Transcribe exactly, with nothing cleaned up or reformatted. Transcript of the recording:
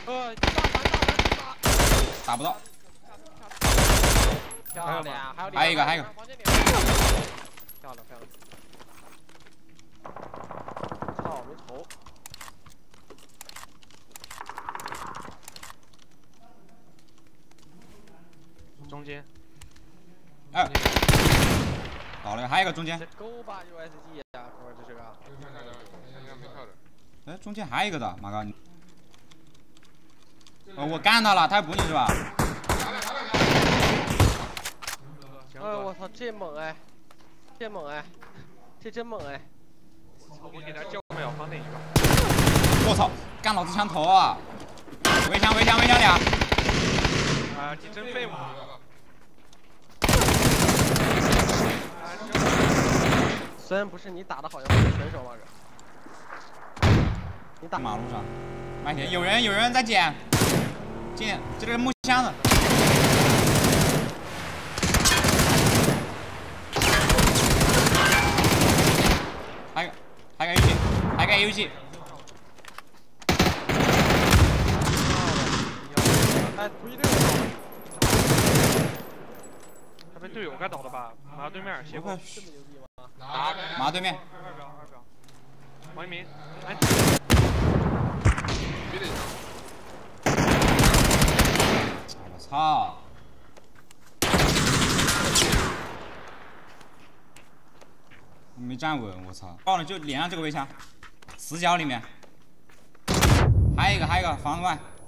呃，大反大反打不到。 漂亮，还有还有一个，还有一个。 漂亮漂亮。操，没头。中间。 哎。倒了，还有一个中间。 这狗吧 U S D 呀，哥们，这是个。 哎，中间还有一个的，马哥。哦，我干他了，他要补你是吧？ 哎，我操，这猛哎，这猛哎，这真猛哎！ 我给他叫秒方那一个。 我操，干老子枪头啊！围墙，围墙，围墙俩。 啊，你真废物！ 虽然不是你打的，好像是选手吧，哥。你打马路上，慢点，有人，有人在捡，捡，这是木箱子。还有，还有 A U G， 还有 A U G。 哎，不一定。 他被队友该倒了吧？马对面斜后。 这么牛逼吗？ 打马对面。 二表二表。王一鸣，安我操！没站稳，我操！爆了就连上这个围墙，死角里面。还有一个，还有一个房子外。